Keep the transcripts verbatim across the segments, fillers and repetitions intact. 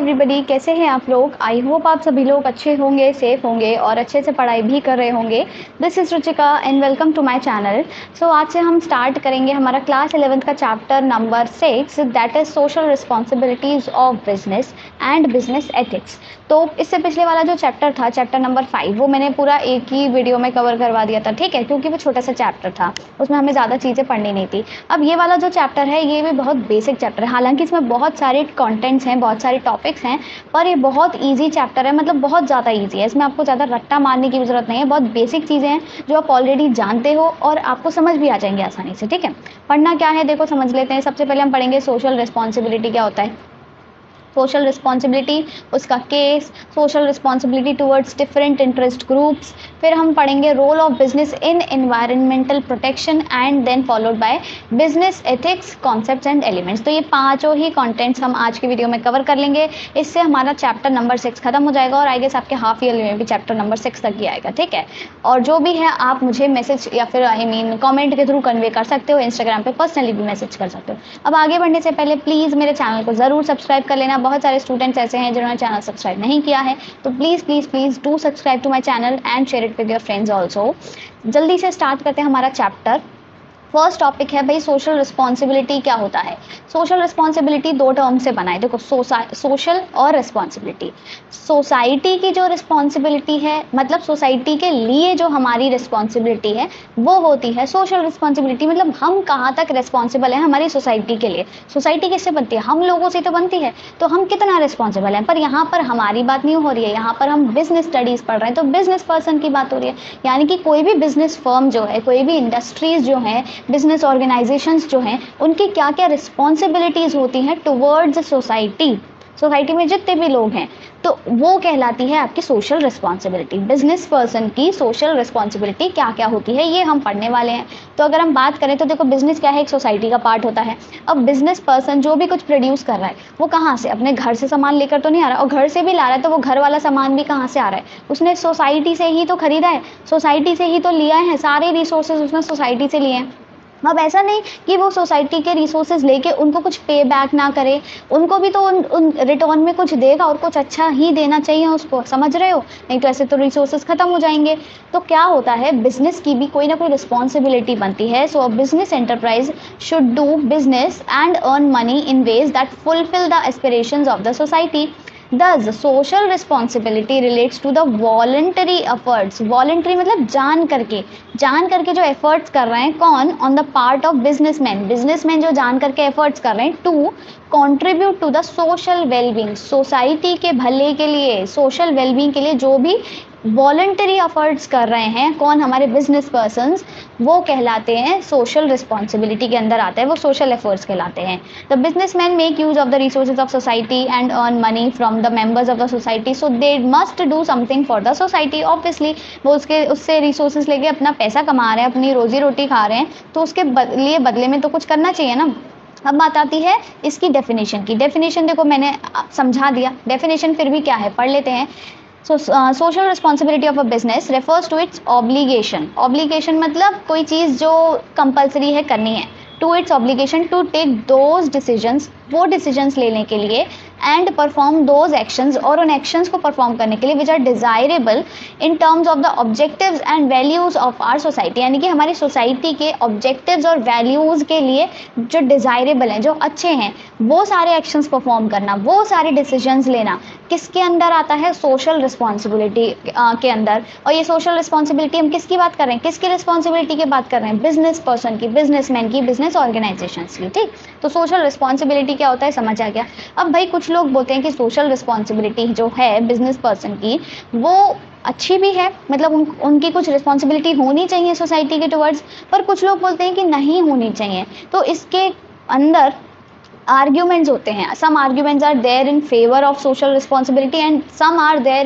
Everybody, कैसे हैं आप लोग। आई होप आप सभी लोग अच्छे होंगे, सेफ होंगे और अच्छे से पढ़ाई भी कर रहे होंगे। This is Ruchika and welcome to my channel. So आज से हम स्टार्ट करेंगे हमारा क्लास इलेवेंथ का chapter number six, that is social responsibilities of business and business ethics. तो इससे पिछले वाला जो चैप्टर था, चैप्टर नंबर फाइव, वो मैंने पूरा एक ही वीडियो में कवर करवा दिया था, ठीक है, क्योंकि वो छोटा सा चैप्टर था, उसमें हमें ज़्यादा चीज़ें पढ़नी नहीं थी। अब ये वाला जो चैप्टर है ये भी बहुत बेसिक चैप्टर है, हालांकि इसमें बहुत सारे कंटेंट्स हैं, बहुत सारे टॉपिक्स हैं, पर ये बहुत इजी चैप्टर है, मतलब बहुत ज़्यादा इजी है। इसमें आपको ज़्यादा रट्टा मारने की ज़रूरत नहीं है, बहुत बेसिक चीज़ें हैं जो आप ऑलरेडी जानते हो और आपको समझ भी आ जाएंगे आसानी से, ठीक है। पढ़ना क्या है, देखो समझ लेते हैं। सबसे पहले हम पढ़ेंगे सोशल रिस्पॉन्सिबिलिटी क्या होता है। सोशल रिस्पॉन्सिबिलिटी, उसका case, social responsibility towards different interest groups. फिर हम पढ़ेंगे role of business in environmental protection and then followed by business ethics, concepts and elements. तो ये पांचों ही कंटेंट्स हम आज की वीडियो में कवर कर लेंगे। इससे हमारा चैप्टर नंबर सिक्स खत्म हो जाएगा और आई गेस आपके हाफ ईयरली में भी चैप्टर नंबर सिक्स तक ही आएगा, ठीक है। और जो भी है आप मुझे मैसेज या फिर आई मीन कॉमेंट के थ्रू कन्वे कर सकते हो, इंस्टाग्राम पे पर्सनली भी मैसेज कर सकते हो। अब आगे बढ़ने से पहले प्लीज़ मेरे चैनल को ज़रूर सब्सक्राइब कर लेना। बहुत सारे स्टूडेंट्स ऐसे हैं जिन्होंने चैनल सब्सक्राइब नहीं किया है, तो please please please do subscribe to my channel and share it with your friends also. जल्दी से स्टार्ट करते हैं हमारा चैप्टर। फर्स्ट टॉपिक है भाई सोशल रिस्पॉन्सिबिलिटी क्या होता है। सोशल रिस्पॉन्सिबिलिटी दो टर्म से बना है, देखो सोशल और रिस्पॉन्सिबिलिटी। सोसाइटी की जो रिस्पॉन्सिबिलिटी है, मतलब सोसाइटी के लिए जो हमारी रिस्पॉन्सिबिलिटी है वो होती है सोशल रिस्पॉन्सिबिलिटी। मतलब हम कहाँ तक रिस्पॉन्सिबल हैं हमारी सोसाइटी के लिए। सोसाइटी किससे बनती है, हम लोगों से तो बनती है, तो हम कितना रिस्पॉन्सिबल हैं। पर यहाँ पर हमारी बात नहीं हो रही है, यहाँ पर हम बिजनेस स्टडीज़ पढ़ रहे हैं, तो बिजनेस पर्सन की बात हो रही है। यानी कि कोई भी बिजनेस फर्म जो है, कोई भी इंडस्ट्रीज जो है, बिजनेस ऑर्गेनाइजेशंस जो हैं, उनकी क्या क्या रिस्पॉन्सिबिलिटीज़ होती हैं टुवर्ड्स सोसाइटी। सोसाइटी में जितने भी लोग हैं तो वो कहलाती है आपकी सोशल रिस्पॉन्सिबिलिटी। बिजनेस पर्सन की सोशल रिस्पॉन्सिबिलिटी क्या क्या होती है ये हम पढ़ने वाले हैं। तो अगर हम बात करें तो देखो बिजनेस क्या है, एक सोसाइटी का पार्ट होता है। अब बिजनेस पर्सन जो भी कुछ प्रोड्यूस कर रहा है वो कहाँ से, अपने घर से सामान लेकर तो नहीं आ रहा, और घर से भी ला रहा है तो वो घर वाला सामान भी कहाँ से आ रहा है, उसने सोसाइटी से ही तो खरीदा है, सोसाइटी से ही तो लिया है, सारे रिसोर्सेज उसने सोसाइटी से लिए हैं। अब ऐसा नहीं कि वो सोसाइटी के रिसोर्सेज लेके उनको कुछ पे बैक ना करे, उनको भी तो उन, उन रिटर्न में कुछ देगा और कुछ अच्छा ही देना चाहिए उसको, समझ रहे हो, नहीं तो ऐसे तो रिसोर्सेज खत्म हो जाएंगे। तो क्या होता है, बिजनेस की भी कोई ना कोई रिस्पॉन्सिबिलिटी बनती है। So a business enterprise should do business and earn money in ways that fulfil the aspirations of the society. Thus, social responsibility relates to the voluntary efforts. Voluntary मतलब जान करके, जान करके जो efforts कर रहे हैं कौन, on the part of businessmen, businessmen जो जान करके efforts कर रहे हैं to contribute to the social well-being, society के भले के लिए, social well-being के लिए जो भी वॉलंटरी एफर्ट्स कर रहे हैं, कौन, हमारे बिजनेस पर्सन्स, वो कहलाते हैं सोशल रिस्पॉन्सिबिलिटी के अंदर आते हैं, वो सोशल एफर्ट्स कहलाते हैं। The businessman make use of the resources of society and earn money from the members of the society, so they must do something for the society. Obviously वो उसके उससे रिसोर्सेज लेके अपना पैसा कमा रहे हैं, अपनी रोजी रोटी खा रहे हैं, तो उसके लिए बदले में तो कुछ करना चाहिए ना। अब बात आती है इसकी डेफिनेशन की। डेफिनेशन देखो मैंने समझा दिया, डेफिनेशन फिर भी क्या है पढ़ लेते हैं। So, uh, social responsibility of a business refers to its obligation. Obligation मतलब कोई चीज़ जो कंपलसरी है करनी है, to its obligation to take those decisions, वो decisions लेने के लिए, and perform those actions, और उन actions को perform करने के लिए which are desirable in terms of the objectives and values of our society। यानी कि हमारी सोसाइटी के objectives और values के लिए जो desirable हैं, जो अच्छे हैं, वो सारे actions perform करना, वो सारे decisions लेना किसके अंदर आता है, सोशल रिस्पॉन्सिबिलिटी के अंदर। और ये सोशल रिस्पॉन्सिबिलिटी हम किसकी बात कर रहे हैं, किसकी रिस्पॉन्सिबिलिटी की बात कर रहे हैं, बिजनेस पर्सन की, बिजनेसमैन की, बिजनेस ऑर्गेनाइजेशंस की, ठीक। तो सोशल रिस्पॉन्सिबिलिटी क्या होता है समझ आ गया। अब भाई कुछ लोग बोलते हैं कि सोशल रिस्पॉन्सिबिलिटी जो है बिजनेस पर्सन की वो अच्छी भी है, मतलब उन, उनकी कुछ रिस्पॉन्सिबिलिटी होनी चाहिए सोसाइटी के टुवर्ड्स, पर कुछ लोग बोलते हैं कि नहीं होनी चाहिए। तो इसके अंदर आर्ग्यूमेंट्स होते हैं, some arguments are there in favour of social responsibility and some are there in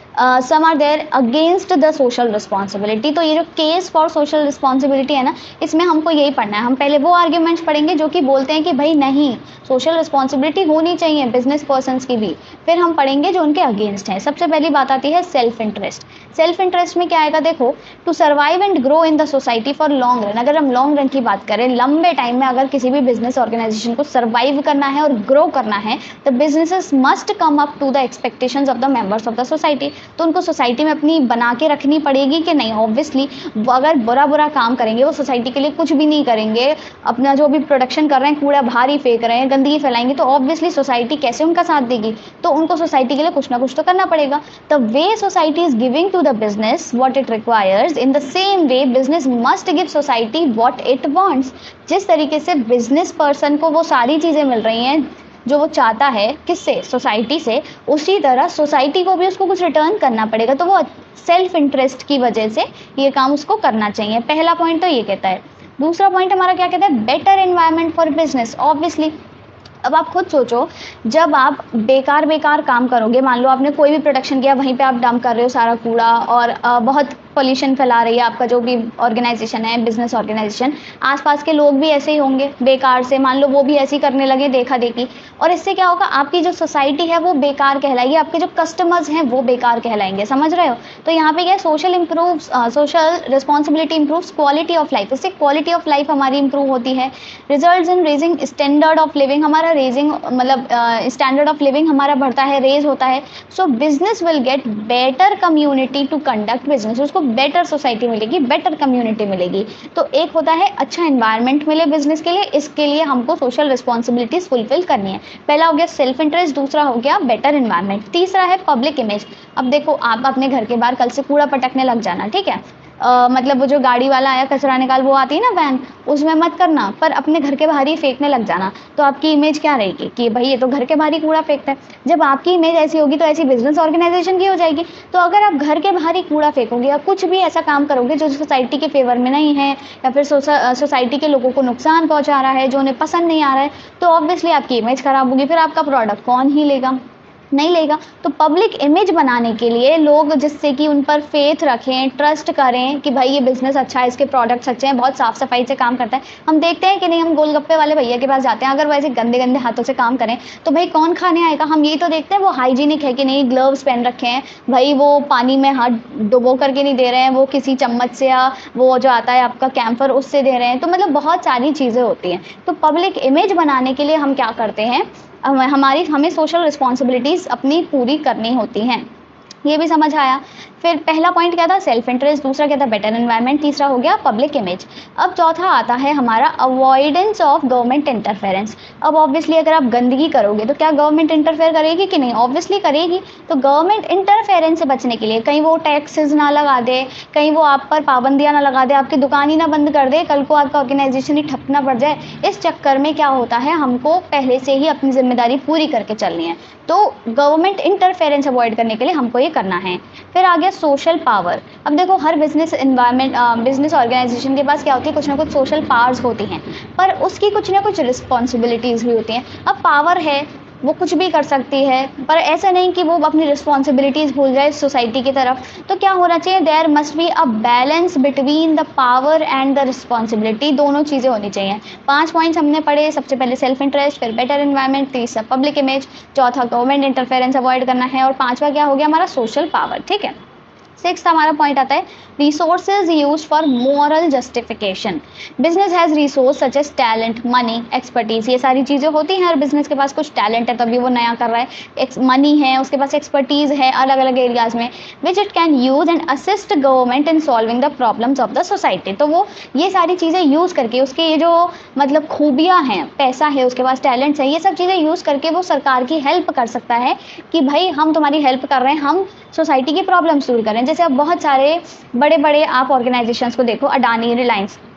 some are there against the social responsibility. तो ये जो केस फॉर सोशल रिस्पॉन्सिबिलिटी है ना, इसमें हमको यही पढ़ना है। हम पहले वो आर्ग्यूमेंट्स पढ़ेंगे जो कि बोलते हैं कि भाई नहीं, सोशल रिस्पॉन्सिबिलिटी होनी चाहिए बिजनेस पर्सनस की भी। फिर हम पढ़ेंगे जो उनके अगेंस्ट हैं। सबसे पहली बात आती है सेल्फ इंटरेस्ट। सेल्फ इंटरेस्ट में क्या आएगा, देखो, to survive and grow in the society for long run. अगर हम लॉन्ग रन की बात करें, लंबे टाइम में अगर किसी भी बिजनेस ऑर्गेनाइजेशन को सर्वाइव करना है और ग्रो करना है, तो businesses must come up to the expectations of the members of the society. तो उनको सोसाइटी में अपनी बना के रखनी पड़ेगी कि नहीं। ऑब्वियसली अगर बुरा बुरा काम करेंगे, वो सोसाइटी के लिए कुछ भी नहीं करेंगे, अपना जो भी प्रोडक्शन कर रहे हैं, कूड़ा बाहर ही फेंक रहे हैं, गंदगी फैलाएंगे, तो ऑब्वियसली सोसाइटी कैसे उनका साथ देगी। तो उनको सोसाइटी के लिए कुछ ना कुछ तो करना पड़ेगा। The way society is giving to the business what it requires, in the same way business must give society what it wants. जिस तरीके से बिजनेस पर्सन को वो सारी चीज़ें मिल रही हैं जो वो चाहता है, किससे, सोसाइटी से, उसी तरह सोसाइटी को भी उसको कुछ रिटर्न करना पड़ेगा। तो वो सेल्फ इंटरेस्ट की वजह से ये काम उसको करना चाहिए। पहला पॉइंट तो ये कहता है। दूसरा पॉइंट हमारा क्या कहता है, better environment for business. Obviously अब आप खुद सोचो, जब आप बेकार बेकार काम करोगे, मान लो आपने कोई भी प्रोडक्शन किया, वहीं पे आप डंप कर रहे हो सारा कूड़ा और आ, बहुत पोल्यूशन फैला रही है आपका जो भी ऑर्गेनाइजेशन है, बिजनेस ऑर्गेनाइजेशन। आसपास के लोग भी ऐसे ही होंगे बेकार से, मान लो वो भी ऐसे ही करने लगे देखा देखी, और इससे क्या होगा, आपकी जो सोसाइटी है वो बेकार कहलाएगी, आपके जो कस्टमर्स हैं वो बेकार कहलाएंगे। समझ रहे हो। तो यहाँ पे क्या, social improve social responsibility improves quality of life. इससे क्वालिटी ऑफ लाइफ हमारी इंप्रूव होती है। Results in raising standard of living, हमारा रेजिंग मतलब स्टैंडर्ड ऑफ लिविंग हमारा बढ़ता है, रेज होता है। So business will get better community to conduct business, उसको बेटर सोसाइटी मिलेगी, बेटर कम्युनिटी मिलेगी। तो एक होता है अच्छा एनवायरनमेंट मिले बिजनेस के लिए, इसके लिए हमको सोशल रिस्पॉन्सिबिलिटीज फुलफिल करनी है। पहला हो गया सेल्फ इंटरेस्ट, दूसरा हो गया बेटर एनवायरनमेंट, तीसरा है पब्लिक इमेज। अब देखो, आप अपने घर के बाहर कल से कूड़ा पटकने लग जाना, ठीक है, Uh, मतलब वो जो गाड़ी वाला आया कचरा निकाल, वो आती है ना वैन, उसमें मत करना, पर अपने घर के बाहर ही फेंकने लग जाना। तो आपकी इमेज क्या रहेगी कि भाई ये तो घर के बाहर ही कूड़ा फेंकता है। जब आपकी इमेज ऐसी होगी तो ऐसी बिजनेस ऑर्गेनाइजेशन की हो जाएगी। तो अगर आप घर के बाहर ही कूड़ा फेंकोगे या कुछ भी ऐसा काम करोगे जो सोसाइटी के फेवर में नहीं है, या फिर सोसाइटी के लोगों को नुकसान पहुँचा रहा है, जो उन्हें पसंद नहीं आ रहा है, तो ऑब्वियसली आपकी इमेज खराब होगी। फिर आपका प्रोडक्ट कौन ही लेगा, नहीं लेगा। तो पब्लिक इमेज बनाने के लिए लोग, जिससे कि उन पर फेथ रखें, ट्रस्ट करें कि भाई ये बिजनेस अच्छा है, इसके प्रोडक्ट्स अच्छे हैं, बहुत साफ सफाई से काम करता है। हम देखते हैं कि नहीं, हम गोलगप्पे वाले भैया के पास जाते हैं, अगर वो ऐसे गंदे गंदे हाथों से काम करें तो भाई कौन खाने आएगा। हम यही तो देखते हैं वो हाइजीनिक है कि नहीं, ग्लव्स पहन रखे हैं, भाई वो पानी में हाथ डुबो करके नहीं दे रहे हैं, वो किसी चम्मच से या वो जो आता है आपका कैम्फर उससे दे रहे हैं। तो मतलब बहुत सारी चीज़ें होती हैं। तो पब्लिक इमेज बनाने के लिए हम क्या करते हैं, हमारी हमें सोशल रिस्पॉन्सिबिलिटीज़ अपनी पूरी करनी होती हैं। ये भी समझ आया। फिर पहला पॉइंट क्या था, सेल्फ इंटरेस्ट, दूसरा क्या था, बेटर एनवायरनमेंट, तीसरा हो गया पब्लिक इमेज। अब चौथा आता है हमारा अवॉइडेंस ऑफ गवर्नमेंट इंटरफेरेंस। अब ऑब्वियसली अगर आप गंदगी करोगे तो क्या गवर्नमेंट इंटरफेयर करेगी कि नहीं, ऑब्वियसली करेगी। तो गवर्नमेंट इंटरफेरेंस से बचने के लिए कहीं वो टैक्सेस ना लगा दे, कहीं वो आप पर पाबंदियाँ ना लगा दे, आपकी दुकान ही ना बंद कर दे, कल को आपका ऑर्गेनाइजेशन ही ठप ना पड़ जाए। इस चक्कर में क्या होता है, हमको पहले से ही अपनी जिम्मेदारी पूरी करके चलनी है। तो गवर्नमेंट इंटरफेरेंस अवॉइड करने के लिए हमको ये करना है। फिर आ गया सोशल पावर। अब देखो, हर बिजनेस एनवायरनमेंट बिजनेस ऑर्गेनाइजेशन के पास क्या होती है, कुछ ना कुछ सोशल पावर्स होती हैं, पर उसकी कुछ ना कुछ रिस्पॉन्सिबिलिटीज़ भी होती हैं। अब पावर है, वो कुछ भी कर सकती है, पर ऐसा नहीं कि वो अपनी रिस्पॉन्सिबिलिटीज़ भूल जाए सोसाइटी की तरफ। तो क्या होना चाहिए, there must be a balance between the power and the responsibility, दोनों चीज़ें होनी चाहिए। पांच पॉइंट्स हमने पढ़े, सबसे पहले सेल्फ इंटरेस्ट, फिर बेटर एनवायरनमेंट, तीसरा पब्लिक इमेज, चौथा गवर्नमेंट इंटरफेरेंस अवॉइड करना है, और पांचवा क्या हो गया हमारा, सोशल पावर। ठीक है। सिक्स हमारा पॉइंट आता है resources use for moral justification. Business has resource such as talent, money, expertise. ये सारी चीज़ें होती हैं। हर बिजनेस के पास कुछ टैलेंट है तभी वो नया कर रहा है, मनी है, उसके पास एक्सपर्टीज है अलग अलग एरियाज में, which it can use and assist government in solving the problems of the society. तो वो ये सारी चीज़ें यूज़ करके, उसके ये जो मतलब खूबियाँ हैं, पैसा है, उसके पास टैलेंट्स है, ये सब चीज़ें यूज़ करके वो सरकार की हेल्प कर सकता है कि भाई हम तुम्हारी हेल्प कर रहे हैं, हम सोसाइटी की प्रॉब्लम्स दूर करें। जैसे अब बहुत सारे बड़े बड़े आप ऑर्गेनाइजेशंस को देखो, अडानी, रिलायंस,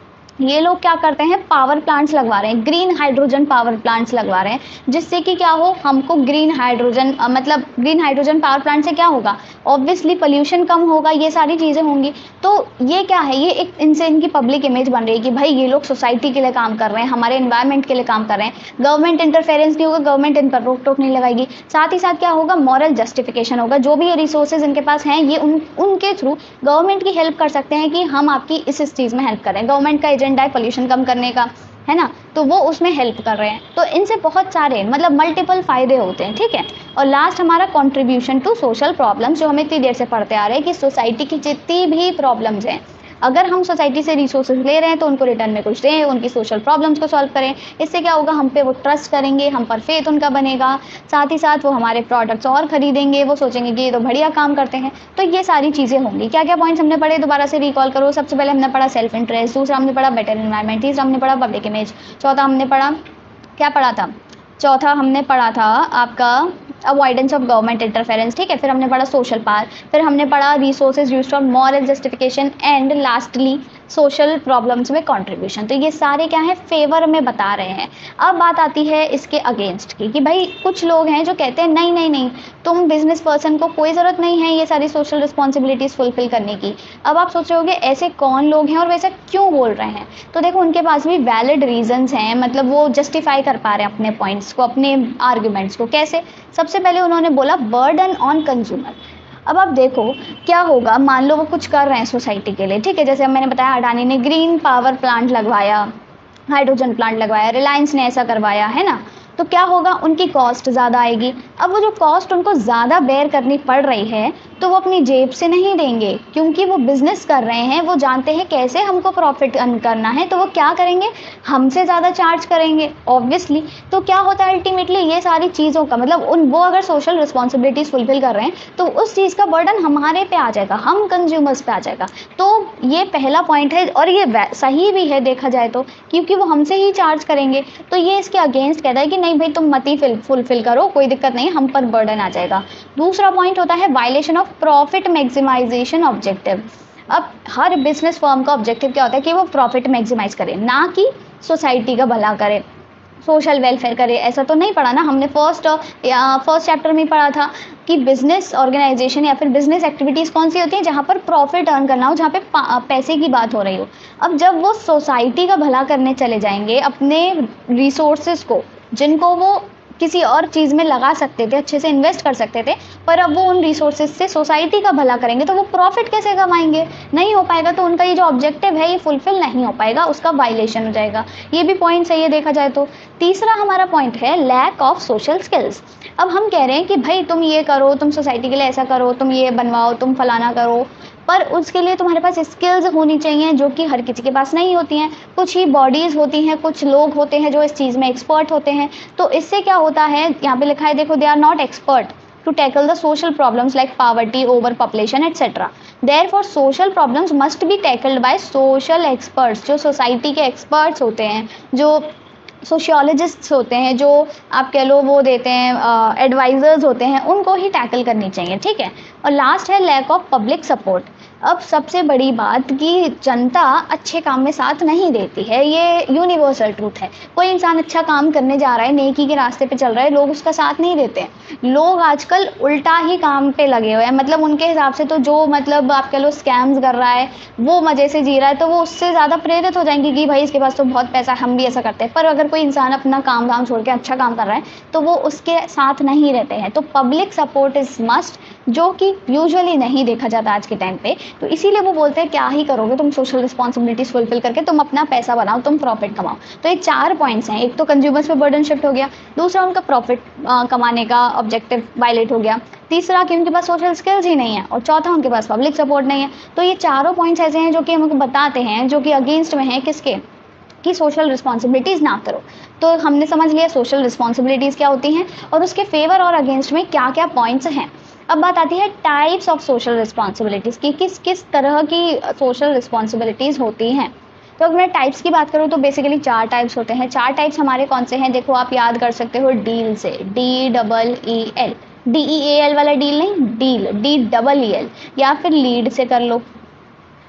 ये लोग क्या करते हैं, पावर प्लांट्स लगवा रहे हैं, ग्रीन हाइड्रोजन पावर प्लांट्स लगवा रहे हैं, जिससे कि क्या हो, हमको ग्रीन हाइड्रोजन मतलब ग्रीन हाइड्रोजन पावर प्लांट से क्या होगा, ऑब्वियसली पोल्यूशन कम होगा, ये सारी चीज़ें होंगी। तो ये क्या है, ये एक इनसे इनकी पब्लिक इमेज बन रही है कि भाई ये लोग सोसाइटी के लिए काम कर रहे हैं, हमारे एनवायरनमेंट के लिए काम कर रहे हैं, गवर्नमेंट इंटरफेरेंस नहीं होगा, गवर्नमेंट इन पर रोक टोक नहीं लगाएगी। साथ ही साथ क्या होगा, मॉरल जस्टिफिकेशन होगा, जो भी ये रिसोर्सेज इनके पास हैं ये उन उनके थ्रू गवर्नमेंट की हेल्प कर सकते हैं कि हम आपकी इस इस चीज़ में हेल्प करें। गवर्नमेंट का एजेंडा है पोल्यूशन कम करने का, है ना, तो वो उसमें हेल्प कर रहे हैं। तो इनसे बहुत सारे मतलब मल्टीपल फायदे होते हैं, ठीक है। और लास्ट हमारा कंट्रीब्यूशन टू सोशल प्रॉब्लम्स, जो हमें इतनी देर से पढ़ते आ रहे हैं कि सोसाइटी की जितनी भी प्रॉब्लम्स हैं, अगर हम सोसाइटी से रिसोर्सेज ले रहे हैं तो उनको रिटर्न में कुछ दें, उनकी सोशल प्रॉब्लम्स को सॉल्व करें। इससे क्या होगा, हम पे वो ट्रस्ट करेंगे, हम पर फेथ उनका बनेगा, साथ ही साथ वो हमारे प्रोडक्ट्स और खरीदेंगे, वो सोचेंगे कि ये तो बढ़िया काम करते हैं। तो ये सारी चीज़ें होंगी। क्या क्या पॉइंट्स हमने पढ़े, दोबारा से रिकॉल करो। सबसे पहले हमने पढ़ा सेल्फ इंटरेस्ट, दूसरा हमने पढ़ा बेटर एनवायरनमेंट, तीसरा हमने पढ़ा पब्लिक इमेज, चौथा हमने पढ़ा क्या पढ़ा था, चौथा हमने पढ़ा था आपका अवॉइडेंस ऑफ गवर्नमेंट इंटरफेरेंस, ठीक है। फिर हमने पढ़ा सोशल पावर, फिर हमने पढ़ा resources used for moral justification and lastly social problems में कंट्रीब्यूशन। तो ये सारे क्या है, फेवर में बता रहे हैं। अब बात आती है इसके अगेंस्ट की कि भाई कुछ लोग हैं जो कहते हैं नहीं नहीं नहीं तुम बिजनेस पर्सन को कोई ज़रूरत नहीं है ये सारी सोशल रिस्पॉन्सिबिलिटीज़ फुलफिल करने की। अब आप सोच रहे होगे ऐसे कौन लोग हैं और वैसे क्यों बोल रहे हैं, तो देखो उनके पास भी वैलिड रीजंस हैं, मतलब वो जस्टिफाई कर पा रहे हैं अपने पॉइंट्स को, अपने आर्ग्यूमेंट्स को। कैसे, सबसे पहले उन्होंने बोला बर्डन ऑन कंज्यूमर। अब आप देखो क्या होगा, मान लो वो कुछ कर रहे हैं सोसाइटी के लिए, ठीक है, जैसे मैंने बताया अडानी ने ग्रीन पावर प्लांट लगवाया, हाइड्रोजन प्लांट लगवाया, रिलायंस ने ऐसा करवाया, है ना, तो क्या होगा, उनकी कॉस्ट ज़्यादा आएगी। अब वो जो कॉस्ट उनको ज़्यादा बेयर करनी पड़ रही है तो वो अपनी जेब से नहीं देंगे, क्योंकि वो बिज़नेस कर रहे हैं, वो जानते हैं कैसे हमको प्रॉफिट अर्न करना है, तो वो क्या करेंगे, हमसे ज़्यादा चार्ज करेंगे ऑब्वियसली। तो क्या होता है अल्टीमेटली, ये सारी चीज़ों का मतलब उन वो अगर सोशल रिस्पॉन्सिबिलिटीज़ फुलफिल कर रहे हैं तो उस चीज़ का बर्डन हमारे पे आ जाएगा, हम कंज्यूमर्स पे आ जाएगा। तो ये पहला पॉइंट है और ये सही भी है देखा जाए तो, क्योंकि वो हमसे ही चार्ज करेंगे। तो ये इसके अगेंस्ट कहता है कि नहीं भाई तुम मत ही फुलफिल करो, कोई दिक्कत नहीं, हम पर बर्डन आ जाएगा। दूसरा पॉइंट होता है violation of profit maximisation objective. अब हर बिजनेस फर्म का ऑब्जेक्टिव क्या होता है कि वो प्रॉफिट मैक्सिमाइज करे, ना कि सोसाइटी का भला करे, सोशल वेलफेयर करे। ऐसा तो नहीं पढ़ा ना हमने, फर्स्ट या फर्स्ट चैप्टर में पढ़ा था कि बिजनेस ऑर्गेनाइजेशन या फिर बिजनेस एक्टिविटीज़ कौन सी होती हैं, जहाँ पर प्रॉफिट अर्न करना हो, जहाँ पे पैसे की बात हो रही हो। अब जब वो सोसाइटी का भला करने चले जाएंगे, अपने रिसोर्सेज को जिनको वो किसी और चीज़ में लगा सकते थे, अच्छे से इन्वेस्ट कर सकते थे, पर अब वो उन रिसोर्सेज से सोसाइटी का भला करेंगे, तो वो प्रॉफिट कैसे कमाएंगे, नहीं हो पाएगा। तो उनका ये जो ऑब्जेक्टिव है ये फुलफिल नहीं हो पाएगा, उसका वायलेशन हो जाएगा। ये भी पॉइंट सही है देखा जाए तो। तीसरा हमारा पॉइंट है लैक ऑफ सोशल स्किल्स। अब हम कह रहे हैं कि भाई तुम ये करो, तुम सोसाइटी के लिए ऐसा करो, तुम ये बनवाओ, तुम फलाना करो, पर उसके लिए तुम्हारे पास स्किल्स होनी चाहिए जो कि हर किसी के पास नहीं होती हैं। कुछ ही बॉडीज़ होती हैं, कुछ लोग होते हैं जो इस चीज़ में एक्सपर्ट होते हैं। तो इससे क्या होता है, यहाँ पे लिखा है देखो, they are not expert to tackle the social problems like poverty, over population etcetera. Therefore social problems must be tackled by social experts. जो सोसाइटी के एक्सपर्ट्स होते हैं, जो सोशियोलॉजिस्ट्स होते हैं, जो आप कह लो वो देते हैं एडवाइज़र्स होते हैं, उनको ही टैकल करनी चाहिए, ठीक है। और लास्ट है लैक ऑफ पब्लिक सपोर्ट। अब सबसे बड़ी बात कि जनता अच्छे काम में साथ नहीं देती है, ये यूनिवर्सल ट्रूथ है। कोई इंसान अच्छा काम करने जा रहा है, नेकी के रास्ते पे चल रहा है, लोग उसका साथ नहीं देते हैं। लोग आजकल उल्टा ही काम पे लगे हुए हैं, मतलब उनके हिसाब से तो जो मतलब आप कह लो स्कैम्स कर रहा है, वो मज़े से जी रहा है, तो वो उससे ज़्यादा प्रेरित हो जाएंगे कि भाई इसके पास तो बहुत पैसा है, हम भी ऐसा करते हैं। पर अगर कोई इंसान अपना काम धाम छोड़ के अच्छा काम कर रहा है तो वो उसके साथ नहीं रहते हैं। तो पब्लिक सपोर्ट इज़ मस्ट, जो कि यूजुअली नहीं देखा जाता आज के टाइम पे। तो इसीलिए वो बोलते हैं क्या ही करोगे तुम सोशल रिस्पॉन्सिबिलिटीज फुलफिल करके, तुम अपना पैसा बनाओ, तुम प्रॉफिट कमाओ। तो ये चार पॉइंट्स हैं। एक तो कंज्यूमर्स पे बर्डन शिफ्ट हो गया, दूसरा उनका प्रॉफिट कमाने का ऑब्जेक्टिव वायलेट हो गया, तीसरा कि उनके पास सोशल स्किल्स ही नहीं है, और चौथा उनके पास पब्लिक सपोर्ट नहीं है। तो ये चारों पॉइंट्स ऐसे हैं जो कि हमको बताते हैं, जो कि अगेंस्ट में है किसके, कि सोशल रिस्पॉन्सिबिलिटीज़ ना करो। तो हमने समझ लिया सोशल रिस्पॉन्सिबिलिटीज़ क्या होती हैं और उसके फेवर और अगेंस्ट में क्या क्या पॉइंट्स हैं। अब बात आती है टाइप्स ऑफ सोशल रिस्पॉन्सिबिलिटीज़ की, किस किस तरह की सोशल रिस्पॉन्सिबिलिटीज़ होती हैं। तो अगर मैं टाइप्स की बात करूँ तो बेसिकली चार टाइप्स होते हैं। चार टाइप्स हमारे कौन से हैं, देखो आप याद कर सकते हो डील से, D double E L, D E A L वाला डील नहीं, deal, D double E L, या फिर लीड से कर लो,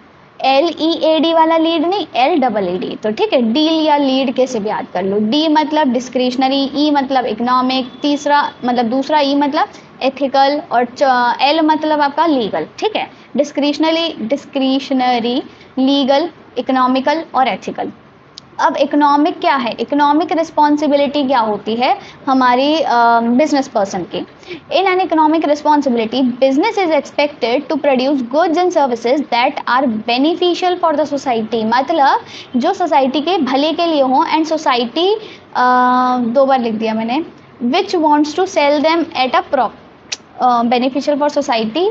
एल ई ए डी वाला लीड नहीं, एल डबल ई डी। तो ठीक है, डील या लीड कैसे भी याद कर लो। डी मतलब डिस्क्रिशनरी, ई मतलब इकोनॉमिक, तीसरा मतलब दूसरा ई मतलब एथिकल, और एल मतलब आपका लीगल। ठीक है, डिस्क्रिशनरी डिस्क्रिशनरी लीगल, इकोनॉमिकल और एथिकल। अब इकोनॉमिक क्या है? इकोनॉमिक रिस्पॉन्सिबिलिटी क्या होती है हमारी बिजनेस uh, पर्सन की? In an economic responsibility business is expected to produce goods and services that are beneficial for the society. मतलब जो सोसाइटी के भले के लिए हों, एंड सोसाइटी uh, दो बार लिख दिया मैंने, which wants to sell them at a prop beneficial for society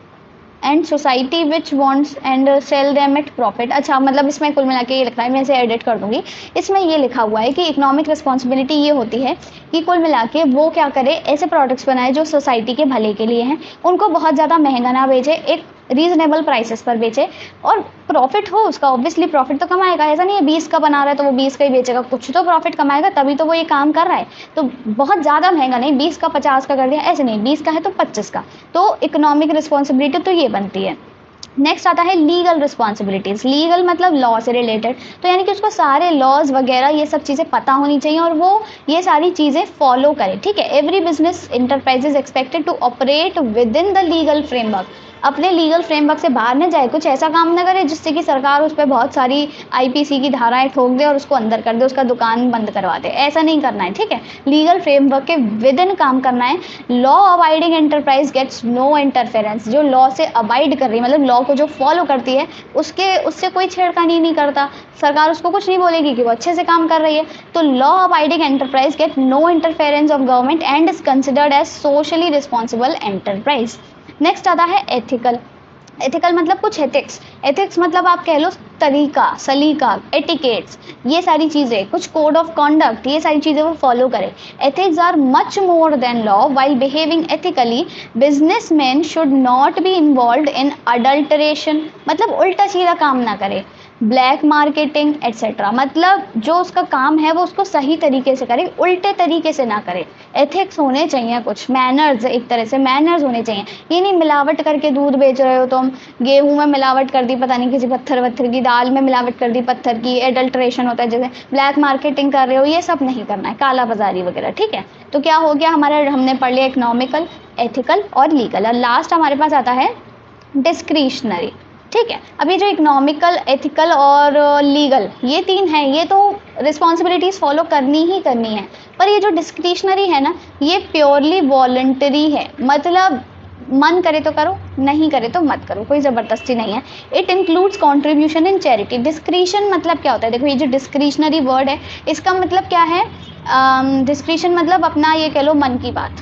and society which wants and sell them at profit. अच्छा, मतलब इसमें कुल मिला के ये लिखा है, मैं इसे एडिट कर दूंगी। इसमें ये लिखा हुआ है कि इकोनॉमिक रिस्पॉन्सिबिलिटी ये होती है कि कुल मिला के वो क्या करे, ऐसे प्रोडक्ट्स बनाए जो सोसाइटी के भले के लिए हैं, उनको बहुत ज़्यादा महंगा ना बेचे, एक रीजनेबल प्राइसेस पर बेचे, और प्रॉफिट हो उसका। ऑब्वियसली प्रॉफिट तो कमाएगा, ऐसा नहीं है बीस का बना रहा है तो वो बीस का ही बेचेगा, कुछ तो प्रॉफिट कमाएगा, तभी तो वो ये काम कर रहा है। तो बहुत ज़्यादा महंगा नहीं, बीस का पचास का कर दिया, ऐसे नहीं, बीस का है तो पच्चीस का। तो इकोनॉमिक रिस्पॉन्सिबिलिटी तो ये बनती है। नेक्स्ट आता है लीगल रिस्पॉन्सिबिलिटीज़। लीगल मतलब लॉ से रिलेटेड, तो यानी कि उसको सारे लॉज वगैरह ये सब चीज़ें पता होनी चाहिए और वो ये सारी चीज़ें फॉलो करे। ठीक है, every business enterprise is expected to operate within the legal framework. अपने लीगल फ्रेमवर्क से बाहर न जाए, कुछ ऐसा काम न करे जिससे कि सरकार उस पर बहुत सारी आईपीसी की धाराएं ठोक दे और उसको अंदर कर दे, उसका दुकान बंद करवा दे। ऐसा नहीं करना है। ठीक है, लीगल फ्रेमवर्क के विद इन काम करना है। Law abiding enterprise gets no interference. जो लॉ से अबाइड कर रही है, मतलब लॉ को जो फॉलो करती है, उसके उससे कोई छेड़खानी नहीं करता, सरकार उसको कुछ नहीं बोलेगी कि वो अच्छे से काम कर रही है। तो law abiding enterprise get no interference of government and is considered as socially responsible enterprise. Next आता है एथिकल। एथिकल मतलब कुछ एथिक्स। एथिक्स मतलब आप कह लो तरीका, सलीका, एटिकेट्स, ये सारी चीज़ें, कुछ कोड ऑफ कॉन्डक्ट, ये सारी चीज़ें वो फॉलो करें। Ethics are much more than law. While behaving ethically businessman should not be involve in adulteration, मतलब उल्टा सीधा काम ना करे, ब्लैक मार्केटिंग एट्सेट्रा। मतलब जो उसका काम है वो उसको सही तरीके से करे, उल्टे तरीके से ना करे। एथिक्स होने चाहिए, कुछ मैनर्स, एक तरह से मैनर्स होने चाहिए। ये नहीं मिलावट करके दूध बेच रहे हो तुम, गेहूं में मिलावट कर दी पता नहीं किसी पत्थर वत्थर की, दाल में मिलावट कर दी पत्थर की, एडल्ट्रेशन होता है, जैसे ब्लैक मार्केटिंग कर रहे हो, ये सब नहीं करना है, काला बाजारी वगैरह। ठीक है, तो क्या हो गया हमारा, हमने पढ़ लिया इकोनॉमिकल, एथिकल और लीगल। और लास्ट हमारे पास आता है डिस्क्रिशनरी। ठीक है, अब ये जो इकोनॉमिकल, एथिकल और लीगल, ये तीन हैं, ये तो रिस्पॉन्सिबिलिटीज़ फॉलो करनी ही करनी है। पर ये जो डिस्क्रिशनरी है ना, ये प्योरली वॉलंटरी है, मतलब मन करे तो करो, नहीं करे तो मत करो, कोई ज़बरदस्ती नहीं है। It includes contribution in charity. Discretion मतलब क्या होता है? देखो, ये जो डिस्क्रिशनरी वर्ड है, इसका मतलब क्या है? डिस्क्रिशन um, मतलब अपना ये कह लो मन की बात।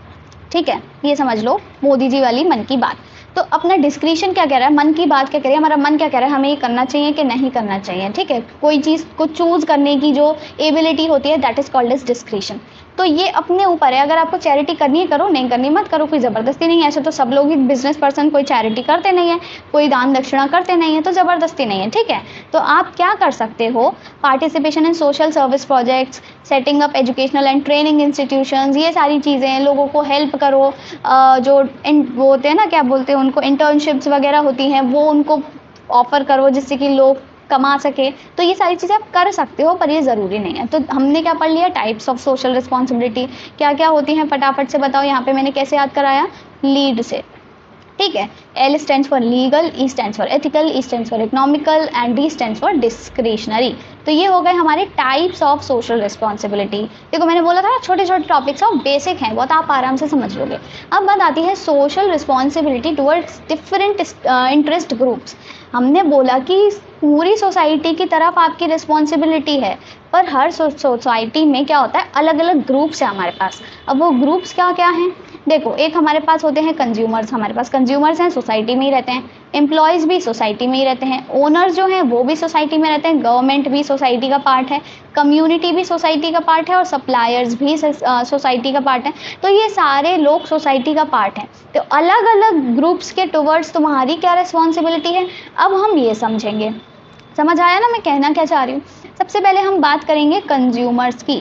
ठीक है, ये समझ लो मोदी जी वाली मन की बात। तो अपना डिस्क्रिशन क्या कह रहा है, मन की बात क्या कह रही है, हमारा मन क्या कह रहा है, हमें ये करना चाहिए कि नहीं करना चाहिए। ठीक है, कोई चीज़ को चूज़ करने की जो एबिलिटी होती है, that is called as discretion. तो ये अपने ऊपर है, अगर आपको चैरिटी करनी है करो, नहीं करनी मत करो, कोई ज़बरदस्ती नहीं है। ऐसे तो सब लोग ही बिजनेस पर्सन कोई चैरिटी करते नहीं है, कोई दान दक्षिणा करते नहीं है, तो ज़बरदस्ती नहीं है। ठीक है, तो आप क्या कर सकते हो, participation in social service projects, setting up educational and training institutions, ये सारी चीज़ें, लोगों को हेल्प करो, जो वो होते हैं ना, क्या बोलते हैं उनको, इंटर्नशिप्स वगैरह होती हैं, वो उनको ऑफ़र करो जिससे कि लोग कमा सके। तो ये सारी चीज़ें आप कर सकते हो, पर ये ज़रूरी नहीं है। तो हमने क्या पढ़ लिया, टाइप्स ऑफ सोशल रिस्पॉन्सिबिलिटी क्या क्या होती हैं, फटाफट से बताओ। यहाँ पे मैंने कैसे याद कराया, लीड से। ठीक है, L stands for legal, E stands for ethical, E stands for economical and D stands for discretionary। तो ये हो गए हमारे टाइप्स ऑफ सोशल रिस्पॉन्सिबिलिटी। देखो मैंने बोला था ना, छोटे छोटे टॉपिक्स और बेसिक हैं, बहुत आप आराम से समझ लोगे। अब बात आती है social responsibility towards different interest groups. हमने बोला कि पूरी सोसाइटी की तरफ आपकी रिस्पॉन्सिबिलिटी है, पर हर सोसाइटी में क्या होता है, अलग अलग ग्रुप्स हैं हमारे पास। अब वो ग्रुप्स क्या क्या हैं, देखो, एक हमारे पास होते हैं कंज्यूमर्स, हमारे पास कंज्यूमर्स हैं, सोसाइटी में ही रहते हैं। एम्प्लॉयज़ भी सोसाइटी में ही रहते हैं। ओनर्स जो हैं वो भी सोसाइटी में रहते हैं। गवर्नमेंट भी सोसाइटी का पार्ट है। कम्युनिटी भी सोसाइटी का पार्ट है और सप्लायर्स भी सोसाइटी का पार्ट है। तो ये सारे लोग सोसाइटी का पार्ट हैं। तो अलग अलग ग्रुप्स के टुवर्ड्स तुम्हारी क्या रिस्पॉन्सिबिलिटी है, अब हम ये समझेंगे। समझ आया ना मैं कहना क्या चाह रही हूँ? सबसे पहले हम बात करेंगे कंज्यूमर्स की।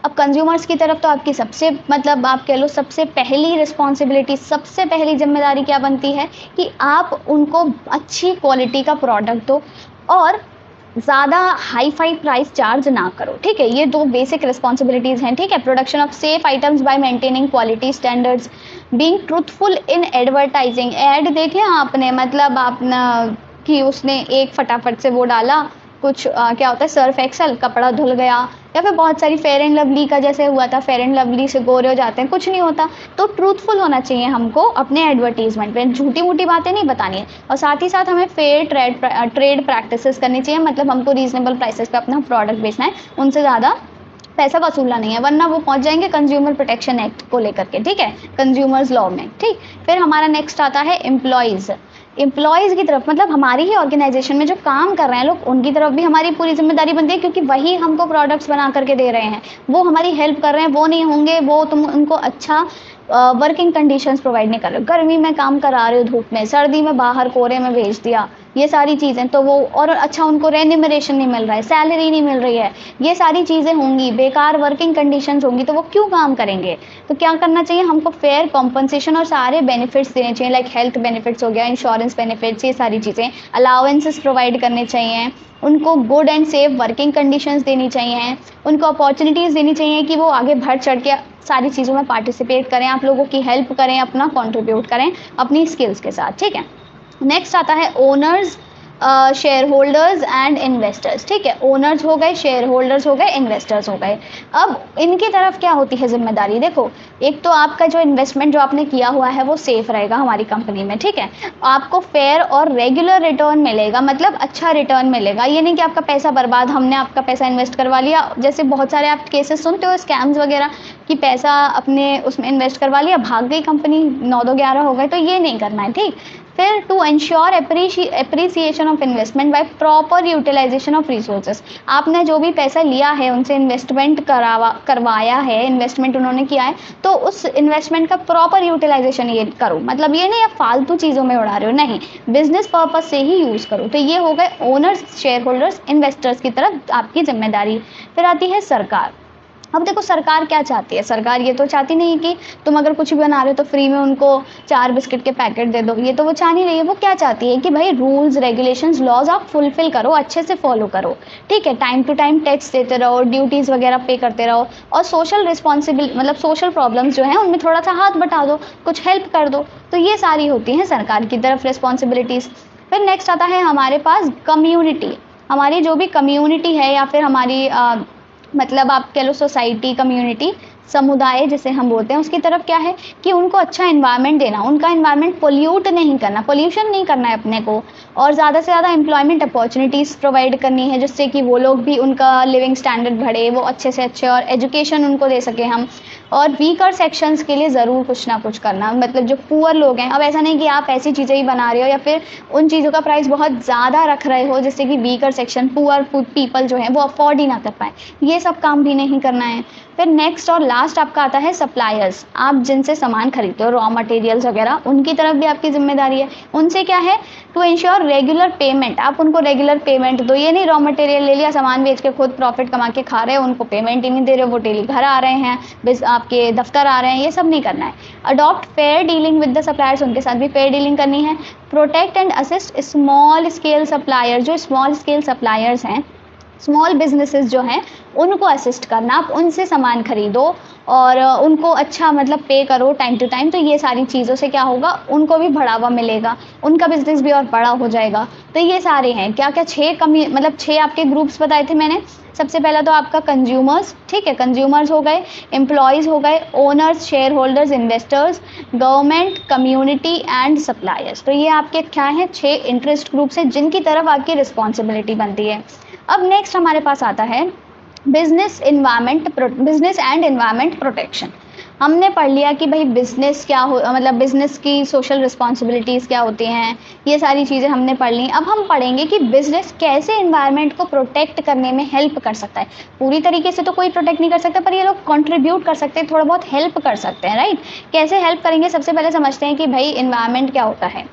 अब कंज्यूमर्स की तरफ तो आपकी सबसे मतलब आप कह लो सबसे पहली रिस्पॉन्सिबिलिटी, सबसे पहली जिम्मेदारी क्या बनती है कि आप उनको अच्छी क्वालिटी का प्रोडक्ट दो और ज़्यादा हाई फाई प्राइस चार्ज ना करो, ठीक है। ये दो बेसिक रिस्पॉन्सिबिलिटीज़ हैं, ठीक है। Production of safe items by maintaining quality standards, being truthful in advertising. Ad देखे आपने, मतलब आपने कि उसने एक फटाफट से वो डाला कुछ आ, क्या होता है सर्फ एक्सल, कपड़ा धुल गया, या फिर बहुत सारी फेयर एंड लवली का जैसे हुआ था, फेयर एंड लवली से गोरे हो जाते हैं, कुछ नहीं होता। तो ट्रूथफुल होना चाहिए हमको अपने एडवर्टीजमेंट में, झूठी मूठी बातें नहीं बतानी है। और साथ ही साथ हमें फेयर ट्रेड ट्रेड प्रैक्टिसेस करनी चाहिए, मतलब हमको रीजनेबल प्राइसेस पे अपना प्रोडक्ट बेचना है, उनसे ज़्यादा पैसा वसूलना नहीं है, वरना वो पहुंच जाएंगे कंज्यूमर प्रोटेक्शन एक्ट को लेकर के, ठीक है, कंज्यूमर्स लॉ में, ठीक। फिर हमारा नेक्स्ट आता है एम्प्लॉयज़। एम्प्लॉयज़ की तरफ मतलब हमारी ही ऑर्गेनाइजेशन में जो काम कर रहे हैं लोग, उनकी तरफ भी हमारी पूरी जिम्मेदारी बनती है, क्योंकि वही हमको प्रोडक्ट्स बना करके दे रहे हैं, वो हमारी हेल्प कर रहे हैं। वो नहीं होंगे, वो तुम उनको अच्छा वर्किंग कंडीशंस प्रोवाइड नहीं कर रहे हो, गर्मी में काम करा रहे हो, धूप में, सर्दी में बाहर कोहरे में भेज दिया, ये सारी चीज़ें तो वो, और अच्छा उनको रेन्यूमरेशन नहीं मिल रहा है, सैलरी नहीं मिल रही है, ये सारी चीज़ें होंगी, बेकार वर्किंग कंडीशंस होंगी, तो वो क्यों काम करेंगे। तो क्या करना चाहिए हमको, फेयर कॉम्पनसेशन और सारे बेनिफिट्स देने चाहिए, लाइक हेल्थ बेनिफिट्स हो गया, इंश्योरेंस बेनिफिट्स, ये सारी चीज़ें, अलाउंसेस प्रोवाइड करने चाहिए, उनको good and safe working conditions देनी चाहिए, उनको अपॉर्चुनिटीज़ देनी चाहिए कि वो आगे बढ़ चढ़ के सारी चीज़ों में पार्टिसिपेट करें, आप लोगों की हेल्प करें, अपना कंट्रीब्यूट करें अपनी स्किल्स के साथ, ठीक है। नेक्स्ट आता है owners, share holders and investors, ठीक है। ओनर्स हो गए, शेयर होल्डर्स हो गए, इन्वेस्टर्स हो गए। अब इनकी तरफ क्या होती है जिम्मेदारी, देखो एक तो आपका जो इन्वेस्टमेंट जो आपने किया हुआ है वो सेफ रहेगा हमारी कंपनी में, ठीक है। आपको फेयर और रेगुलर रिटर्न मिलेगा, मतलब अच्छा रिटर्न मिलेगा, ये नहीं कि आपका पैसा बर्बाद, हमने आपका पैसा इन्वेस्ट करवा लिया, जैसे बहुत सारे आप केसेस सुनते हो स्कैम्स वगैरह कि पैसा अपने उसमें इन्वेस्ट करवा लिया, भाग गई कंपनी, नौ दो ग्यारह हो गए, तो ये नहीं करना है, ठीक। फिर to ensure appreciation of investment by proper utilisation of resources, आपने जो भी पैसा लिया है उनसे इन्वेस्टमेंट करावा करवाया है, इन्वेस्टमेंट उन्होंने किया है, तो उस इन्वेस्टमेंट का प्रॉपर यूटिलाइजेशन ये करो, मतलब ये नहीं आप फालतू चीज़ों में उड़ा रहे हो, नहीं, बिजनेस पर्पज से ही यूज़ करो। तो ये हो गए ओनर्स, शेयर होल्डर्स, इन्वेस्टर्स की तरफ आपकी जिम्मेदारी। फिर आती है सरकार। अब देखो सरकार क्या चाहती है, सरकार ये तो चाहती नहीं कि तुम अगर कुछ भी बना रहे हो तो फ्री में उनको चार बिस्किट के पैकेट दे दो, ये तो वो चाह नहीं रही है। वो क्या चाहती है कि भाई रूल्स रेगुलेशंस लॉज आप फुलफिल करो, अच्छे से फॉलो करो, ठीक है, टाइम टू टाइम टैक्स देते रहो, ड्यूटीज़ वगैरह पे करते रहो, और सोशल रिस्पॉन्सिबिल मतलब सोशल प्रॉब्लम्स जो हैं उनमें थोड़ा सा हाथ बटा दो, कुछ हेल्प कर दो। तो ये सारी होती हैं सरकार की तरफ रिस्पॉन्सिबिलिटीज़। फिर नेक्स्ट आता है हमारे पास कम्युनिटी। हमारी जो भी कम्युनिटी है या फिर हमारी आ, मतलब आप कह लो सोसाइटी, कम्युनिटी, समुदाय जिसे हम बोलते हैं, उसकी तरफ क्या है कि उनको अच्छा एनवायरनमेंट देना, उनका एनवायरनमेंट पोल्यूट नहीं करना, पोल्यूशन नहीं करना है अपने को, और ज़्यादा से ज़्यादा एम्प्लॉयमेंट अपॉर्चुनिटीज़ प्रोवाइड करनी है, जिससे कि वो लोग भी उनका लिविंग स्टैंडर्ड बढ़े, वो अच्छे से अच्छे और एजुकेशन उनको दे सके हम। और वीकर सेक्शंस के लिए ज़रूर कुछ ना कुछ करना, मतलब जो पुअर लोग हैं, अब ऐसा नहीं कि आप ऐसी चीज़ें ही बना रहे हो या फिर उन चीज़ों का प्राइस बहुत ज़्यादा रख रहे हो जिससे कि वीकर सेक्शन, पुअर पीपल जो हैं वो अफोर्ड ही ना कर पाए, ये सब काम भी नहीं करना है। फिर नेक्स्ट और लास्ट आपका आता है सप्लायर्स, आप जिनसे सामान खरीदते हो, रॉ मटेरियल्स वगैरह, उनकी तरफ भी आपकी जिम्मेदारी है। उनसे क्या है, टू इंश्योर रेगुलर पेमेंट, आप उनको रेगुलर पेमेंट दो, ये नहीं रॉ मटेरियल ले लिया, सामान बेच के खुद प्रॉफिट कमा के खा रहे हो, उनको पेमेंट ही नहीं दे रहे हो, वो डेली घर आ रहे हैं, बिज आपके दफ्तर आ रहे हैं, ये सब नहीं करना है। Adopt fair dealing with the suppliers, उनके साथ भी फेयर डीलिंग करनी है। Protect and assist small scale supplier, जो स्मॉल स्केल सप्लायर्स हैं, स्मॉल बिजनेसेस जो हैं, उनको असिस्ट करना, आप उनसे सामान खरीदो और उनको अच्छा मतलब पे करो टाइम टू टाइम, तो ये सारी चीज़ों से क्या होगा, उनको भी बढ़ावा मिलेगा, उनका बिजनेस भी और बड़ा हो जाएगा। तो ये सारे हैं क्या क्या छः कमी मतलब छः आपके ग्रुप्स बताए थे मैंने। सबसे पहला तो आपका कंज्यूमर्स, ठीक है, कंज्यूमर्स हो गए, एम्प्लॉयज़ हो गए, owners, share holders, investors, government, community and suppliers. तो ये आपके क्या हैं, छः इंटरेस्ट ग्रुप्स हैं जिनकी तरफ आपकी रिस्पॉन्सिबिलिटी बनती है। अब नेक्स्ट हमारे पास आता है business environment business and environment protection. हमने पढ़ लिया कि भाई बिज़नेस क्या हो, मतलब बिज़नेस की सोशल रिस्पॉन्सिबिलिटीज़ क्या होती हैं, ये सारी चीज़ें हमने पढ़ ली। अब हम पढ़ेंगे कि बिज़नेस कैसे इन्वायरमेंट को प्रोटेक्ट करने में हेल्प कर सकता है। पूरी तरीके से तो कोई प्रोटेक्ट नहीं कर सकता, पर ये लोग कंट्रीब्यूट कर सकते हैं, थोड़ा बहुत हेल्प कर सकते हैं, राइट। कैसे हेल्प करेंगे, सबसे पहले समझते हैं कि भाई इन्वायरमेंट क्या होता है।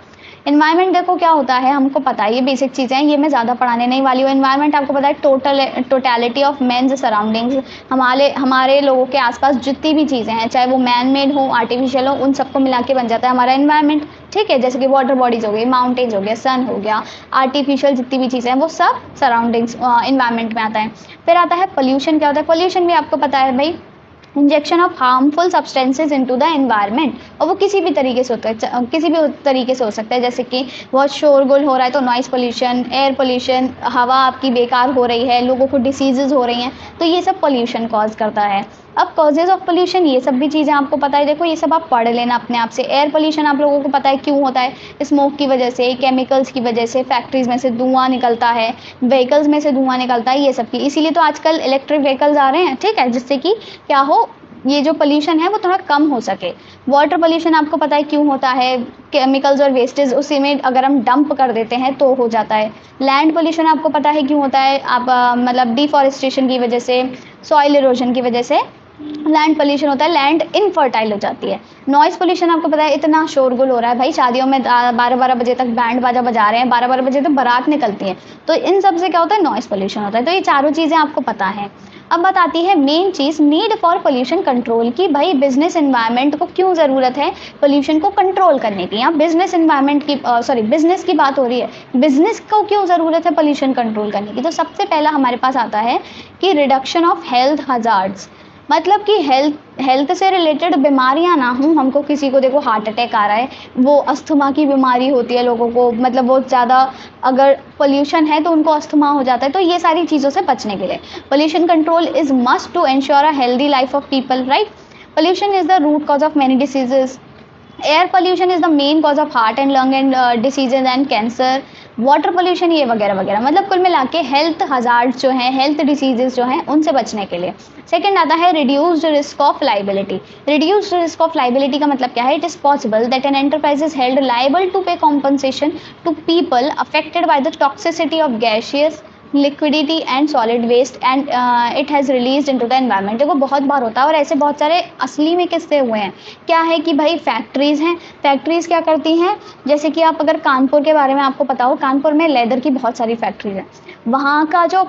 एनवायरनमेंट देखो क्या होता है, हमको पता है, ये बेसिक चीज़ें हैं, ये मैं ज़्यादा पढ़ाने नहीं वाली हूँ। एनवायरनमेंट आपको पता है total totality of men's surroundings, हमारे हमारे लोगों के आसपास जितनी भी चीज़ें हैं, चाहे वो मैन मेड हो, आर्टिफिशियल हो, उन सबको मिला के बन जाता है हमारा एनवायरनमेंट। ठीक है, जैसे कि वाटर बॉडीज़ हो गई, माउंटेन्स हो गया, सन हो गया, आर्टिफिशियल जितनी भी चीज़ें हैं वो सब सराउंडिंग्स एनवायरनमेंट में आता है। फिर आता है पोल्यूशन। क्या होता है पोल्यूशन? भी आपको पता है भाई, injection of harmful substances into the environment, और वो किसी भी तरीके से होता है, किसी भी तरीके से हो सकता है। जैसे कि बहुत शोरगुल हो रहा है तो नॉइस पोल्यूशन, एयर पोल्यूशन, हवा आपकी बेकार हो रही है, लोगों को डिसीजेज हो रही हैं, तो ये सब पोल्यूशन कॉज करता है। अब कॉजेज ऑफ पोल्यूशन, ये सब भी चीज़ें आपको पता है, देखो ये सब आप पढ़ लेना अपने आप से। एयर पोल्यूशन आप लोगों को पता है क्यों होता है, स्मोक की वजह से, केमिकल्स की वजह से, फैक्ट्रीज में से धुआं निकलता है, व्हीकल्स में से धुआं निकलता है, ये सब की, इसीलिए तो आजकल इलेक्ट्रिक व्हीकल्स आ रहे हैं। ठीक है, जिससे कि क्या हो, ये जो पोल्यूशन है वो थोड़ा कम हो सके। वाटर पोल्यूशन आपको पता है क्यों होता है, केमिकल्स और वेस्टेज उसी में अगर हम डंप कर देते हैं तो हो जाता है। लैंड पोल्यूशन आपको पता है क्यों होता है, आप आ, मतलब डिफॉरेस्टेशन की वजह से, सॉइल इरोजन की वजह से लैंड पोल्यूशन होता है, लैंड इनफर्टाइल हो जाती है। नॉइस पोल्यूशन आपको पता है, इतना शोरगुल हो रहा है भाई, शादियों में बारह बारह बजे तक बैंड बाजा बजा रहे हैं, बारह बारह बजे तक बारात निकलती है, तो इन सब से क्या होता है, नॉइस पोल्यूशन होता है। तो ये चारों चीज़ें आपको पता है। अब बात आती है मेन चीज़, नीड फॉर पोल्यूशन कंट्रोल की। भाई बिजनेस एनवायरनमेंट को क्यों ज़रूरत है पोल्यूशन को कंट्रोल करने की। यहाँ बिजनेस एनवायरनमेंट की सॉरी बिजनेस की बात हो रही है, बिजनेस को क्यों ज़रूरत है पोल्यूशन कंट्रोल करने की। तो सबसे पहला हमारे पास आता है कि रिडक्शन ऑफ हेल्थ हजार्ड्स, मतलब कि हेल्थ हेल्थ से रिलेटेड बीमारियां ना हों हमको। किसी को देखो हार्ट अटैक आ रहा है, वो अस्थमा की बीमारी होती है लोगों को, मतलब बहुत ज़्यादा अगर पोल्यूशन है तो उनको अस्थमा हो जाता है। तो ये सारी चीज़ों से बचने के लिए pollution control is must to ensure a healthy life of people, right. Pollution is the root cause of many diseases. Air pollution is the main cause of heart and lung and diseases and cancer. Water pollution ये वगैरह वगैरह, मतलब कुल मिला के health hazards जो हैं, health diseases जो हैं, उनसे बचने के लिए। सेकंड आता है reduced risk of liability. Reduced risk of liability का मतलब क्या है, it is possible that an enterprise is held liable to pay compensation to people affected by the toxicity of gaseous liquidity and solid waste and it has release into the environment. देखो बहुत बार होता है और ऐसे बहुत सारे असली में किस्से हुए हैं। क्या है कि भाई फैक्ट्रीज़ हैं, फैक्ट्रीज़ क्या करती हैं, जैसे कि आप अगर कानपुर के बारे में आपको पता हो, कानपुर में लेदर की बहुत सारी फैक्ट्रीज हैं। वहाँ का जो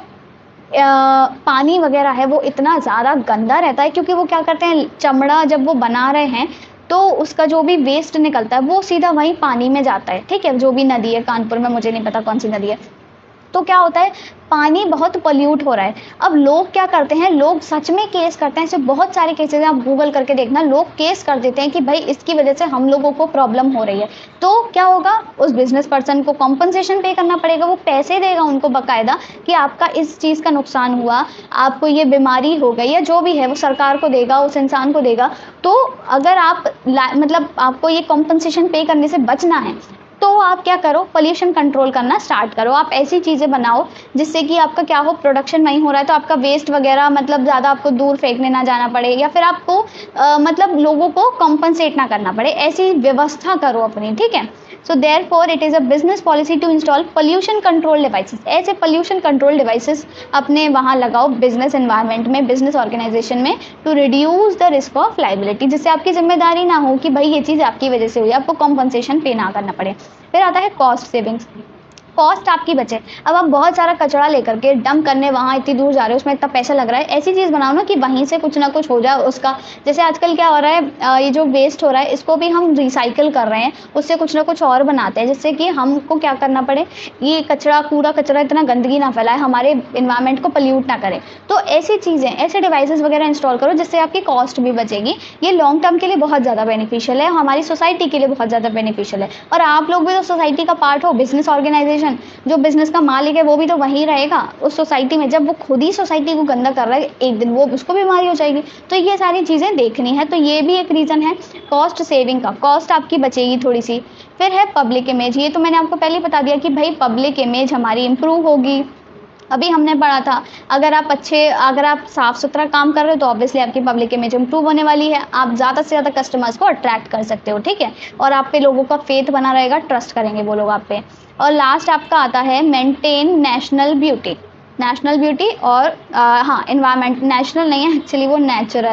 आ, पानी वगैरह है वो इतना ज़्यादा गंदा रहता है, क्योंकि वो क्या करते हैं, चमड़ा जब वो बना रहे हैं तो उसका जो भी वेस्ट निकलता है वो सीधा वहीं पानी में जाता है। ठीक है, जो भी नदी है कानपुर में, मुझे नहीं पता कौन सी नदी है, तो क्या होता है पानी बहुत पोल्यूट हो रहा है। अब लोग क्या करते हैं, लोग सच में केस करते हैं, ऐसे बहुत सारे केसेस हैं, आप गूगल करके देखना, लोग केस कर देते हैं कि भाई इसकी वजह से हम लोगों को प्रॉब्लम हो रही है। तो क्या होगा, उस बिजनेस पर्सन को कॉम्पनसेशन पे करना पड़ेगा, वो पैसे देगा उनको बाकायदा कि आपका इस चीज़ का नुकसान हुआ, आपको ये बीमारी हो गई, या जो भी है वो सरकार को देगा, उस इंसान को देगा। तो अगर आप मतलब आपको ये कॉम्पनसेशन पे करने से बचना है तो आप क्या करो, पोल्यूशन कंट्रोल करना स्टार्ट करो। आप ऐसी चीज़ें बनाओ जिससे कि आपका क्या हो, प्रोडक्शन नहीं हो रहा है तो आपका वेस्ट वगैरह मतलब ज़्यादा आपको दूर फेंकने ना जाना पड़े, या फिर आपको आ, मतलब लोगों को कॉम्पनसेट ना करना पड़े, ऐसी व्यवस्था करो अपनी। ठीक है, so therefore it is a business policy to install pollution control devices. ऐसे पोल्यूशन कंट्रोल डिवाइसेस अपने वहाँ लगाओ बिजनेस एनवायरनमेंट में, बिजनेस ऑर्गेनाइजेशन में, to reduce the risk of liability, जिससे आपकी जिम्मेदारी ना हो कि भाई ये चीज़ आपकी वजह से हुई, आपको कॉम्पनसेशन पे ना करना पड़े। फिर आता है कॉस्ट सेविंग्स, कॉस्ट आपकी बचे। अब आप बहुत सारा कचरा लेकर के डंप करने वहाँ इतनी दूर जा रहे हो, उसमें इतना पैसा लग रहा है, ऐसी चीज़ बनाओ ना कि वहीं से कुछ ना कुछ हो जाए उसका। जैसे आजकल क्या हो रहा है, ये जो वेस्ट हो रहा है इसको भी हम रिसाइकिल कर रहे हैं, उससे कुछ ना कुछ और बनाते हैं, जिससे कि हमको क्या करना पड़े, ये कचरा कूड़ा कचरा इतना गंदगी ना फैलाए, हमारे इन्वायरमेंट को पोल्यूट ना करे। तो ऐसी चीज़ें, ऐसे डिवाइसेस वगैरह इंस्टॉल करो जिससे आपकी कॉस्ट भी बचेगी। ये लॉन्ग टर्म के लिए बहुत ज़्यादा बेनिफिशियल है, हमारी सोसाइटी के लिए बहुत ज़्यादा बेनिफिशियल है। और आप लोग भी तो सोसाइटी का पार्ट हो, बिजनेस ऑर्गेनाइजेशन जो बिजनेस का मालिक है वो भी तो वहीं रहेगा उस सोसाइटी में। जब वो खुद ही सोसाइटी को गंदा कर रहा है, एक दिन वो उसको बीमारी हो जाएगी। तो ये सारी चीज़ें देखनी है, तो ये भी एक रीज़न है कॉस्ट सेविंग का, कॉस्ट आपकी बचेगी थोड़ी सी। फिर है पब्लिक इमेज, ये तो मैंने आपको पहले ही बता दिया कि भाई पब्लिक इमेज हमारी इम्प्रूव होगी। अभी हमने पढ़ा था, अगर आप अच्छे अगर आप साफ़ सुथरा काम कर रहे हो तो ऑब्वियसली आपकी पब्लिक इमेज इम्प्रूव होने वाली है, आप ज़्यादा से ज़्यादा कस्टमर्स को अट्रैक्ट कर सकते हो। ठीक है, और आप पे लोगों का फेथ बना रहेगा, ट्रस्ट करेंगे वो लोग आप पे। और लास्ट आपका आता है maintain national beauty, national beauty और आ, हाँ इन्वायरमेंट, नेशनल नहीं है एक्चुअली, वो नेचुरल है।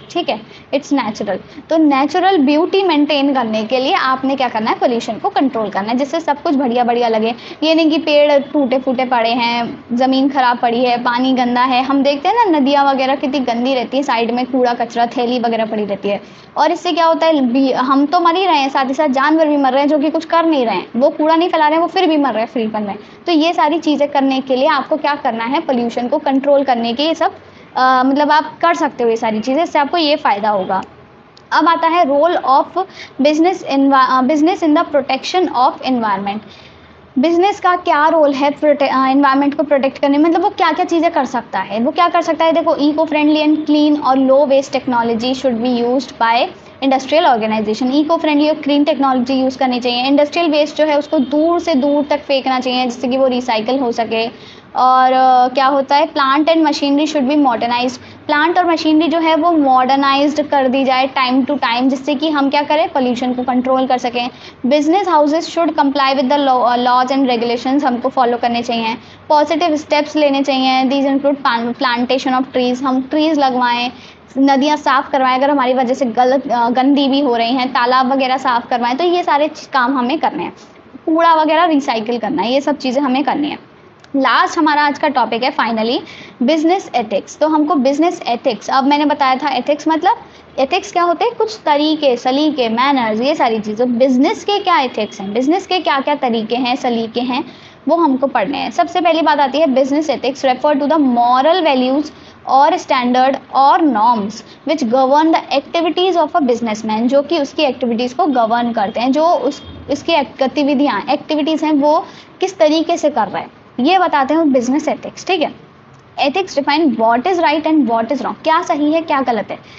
ठीक है, इट्स नेचुरल। तो नेचुरल ब्यूटी मेंटेन करने के लिए आपने क्या करना है, पोल्यूशन को कंट्रोल करना है, जिससे सब कुछ बढ़िया बढ़िया लगे। ये नहीं कि पेड़ टूटे फूटे पड़े हैं, ज़मीन खराब पड़ी है, पानी गंदा है। हम देखते हैं ना नदियाँ वगैरह कितनी गंदी रहती है, साइड में कूड़ा कचरा थैली वगैरह पड़ी रहती है, और इससे क्या होता है, हम तो मर ही रहे हैं, साथ ही साथ जानवर भी मर रहे हैं जो कि कुछ कर नहीं रहे हैं, वो कूड़ा नहीं फैला रहे हैं, वो फिर भी मर रहे हैं फ्रीपन में। तो ये सारी चीज़ें करने के लिए आपको क्या करना है, पोल्यूशन को कंट्रोल करने के ये सब आ, मतलब आप कर सकते हो ये सारी चीज़ें, इससे आपको ये फ़ायदा होगा। अब आता है role of business in business in the protection of environment. Business का क्या रोल है एनवायरनमेंट को प्रोटेक्ट करने में, मतलब वो क्या क्या चीज़ें कर सकता है, वो क्या कर सकता है। देखो, इको फ्रेंडली एंड क्लीन और low waste technology should be used by industrial organisation. Eco friendly और क्लीन टेक्नोलॉजी यूज़ करनी चाहिए। इंडस्ट्रियल वेस्ट जो है उसको दूर से दूर तक फेंकना चाहिए जिससे कि वो रिसाइकल हो सके। और uh, क्या होता है, plant and machinery should be modernise. Plant और मशीनरी जो है वो मॉडर्नाइज्ड कर दी जाए टाइम टू टाइम, जिससे कि हम क्या करें, पोल्यूशन को कंट्रोल कर सकें। Business houses should comply with the laws and regulations, हमको फॉलो करने चाहिए। पॉजिटिव स्टेप्स लेने चाहिए, these include plantation of trees, हम ट्रीज लगवाएं, नदियाँ साफ़ करवाएं अगर हमारी वजह से गलत गंदी भी हो रही हैं, तालाब वगैरह साफ़ करवाएं। तो ये सारे काम हमें करने हैं। कूड़ा वगैरह रिसाइकिल करना है, ये सब चीज़ें हमें करनी है। लास्ट हमारा आज का टॉपिक है फाइनली बिजनेस एथिक्स। तो हमको बिजनेस एथिक्स, अब मैंने बताया था एथिक्स मतलब, एथिक्स क्या होते हैं, कुछ तरीके, सलीके, मैनर्स, ये सारी चीज़ें। बिजनेस के क्या एथिक्स हैं, बिजनेस के क्या क्या तरीके हैं, सलीके हैं, वो हमको पढ़ने हैं। सबसे पहली बात आती है business ethics refer to the moral values और स्टैंडर्ड और norms which govern the activities of a businessman, जो कि उसकी एक्टिविटीज़ को गवर्न करते हैं, जो उस उसकी गतिविधियाँ एक्टिविटीज़ हैं वो किस तरीके से कर रहा है, ये बताते हैं बिजनेस एथिक्स। ठीक है, ethics define what is right and what is wrong, क्या सही है क्या गलत है।